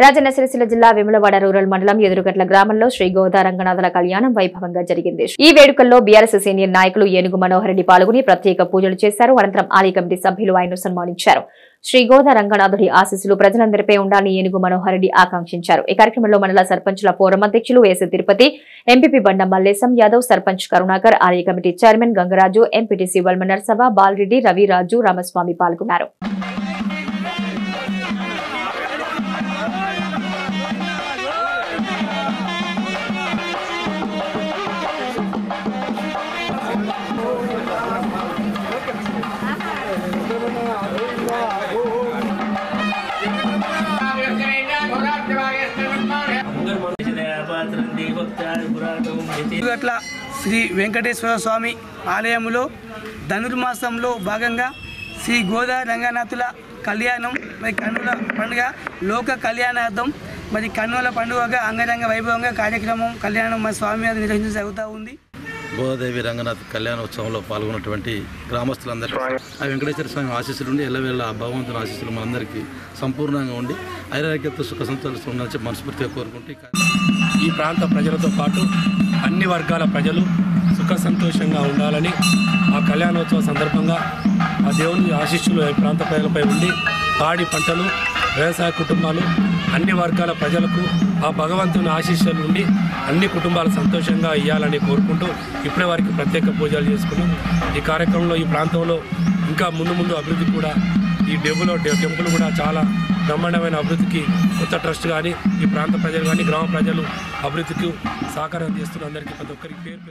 రాజన్న సిరిసిల్ల జిల్లా వేములవాడ రూరల్ మండలం ఎదురుగట్ల గ్రామంలో శ్రీ గోదా రంగనాథుల కళ్యాణం వైభవంగా జరిగింది. ఈ వేడుకల్లో బీఆర్ఎస్ సీనియర్ నాయకులు ఏనుగు మనోహర్ రెడ్డి పాల్గొని ప్రత్యేక పూజలు చేశారు. అనంతరం ఆలయ కమిటీ సభ్యులు ఆయన్ను సన్మానించారు. శ్రీ గోదా రంగనాథుడి ఆశీస్సులు ప్రజలందరిపై ఉండాలని ఏనుగు మనోహర్ రెడ్డి ఆకాంక్షించారు. ఈ కార్యక్రమంలో మండల సర్పంచుల ఫోరం అధ్యక్షులు వేసే తిరుపతి, ఎంపీపీ బండ మల్లేశం యాదవ్, సర్పంచ్ కరుణాకర్, ఆలయ committee chairman Gangaraju, MPTC Valma Narsava, Balareddy, Raviraju, Ramaswamy పాల్గొన్నారు. శ్రీ వెంకటేశ్వర స్వామి ఆలయంలో ధనుర్మాసంలో భాగంగా శ్రీ గోదా రంగనాథుల కళ్యాణం మరి కన్నుల పండుగ లోక కళ్యాణార్థం మరి కన్నుల పండుగగా అంగరంగ వైభవంగా కార్యక్రమం కళ్యాణం మరి స్వామి మీద నిర్వహించడం జరుగుతూ ఉంది. గోదాదేవి రంగనాథ్ కళ్యాణోత్సవంలో పాల్గొన్నటువంటి గ్రామస్తులందరికీ ఆ వెంకటేశ్వర స్వామి ఆశీస్సులు ఉండి ఎల్లవేళ ఆ భగవంతుని ఆశీస్సులు మనందరికీ సంపూర్ణంగా ఉండి ఐరాగ్యత సుఖ సంతోషాలు ఉండాలని మనస్ఫూర్తిగా కోరుకుంటూ ఈ ప్రాంత ప్రజలతో పాటు అన్ని వర్గాల ప్రజలు సుఖ సంతోషంగా ఉండాలని ఆ కళ్యాణోత్సవ సందర్భంగా ఆ దేవుని ఆశీస్సులు ఈ ప్రాంత ప్రజలపై ఉండి పాడి పంటలు, వ్యవసాయ కుటుంబాలు, అన్ని వర్గాల ప్రజలకు ఆ భగవంతుని ఆశీస్సులు ఉండి అన్ని కుటుంబాలు సంతోషంగా ఇవ్వాలని కోరుకుంటూ ఇప్పుడే వారికి ప్రత్యేక పూజలు చేసుకున్నాం. ఈ కార్యక్రమంలో ఈ ప్రాంతంలో ఇంకా ముందు అభివృద్ధి కూడా ఈ టెంపుల్ కూడా చాలా బ్రహ్మాండమైన అభివృద్ధికి కొత్త ట్రస్ట్ కానీ ఈ ప్రాంత ప్రజలు కానీ గ్రామ ప్రజలు అభివృద్ధికి సహకారం చేస్తున్న అందరికీ ప్రతి ఒక్కరికి పేరు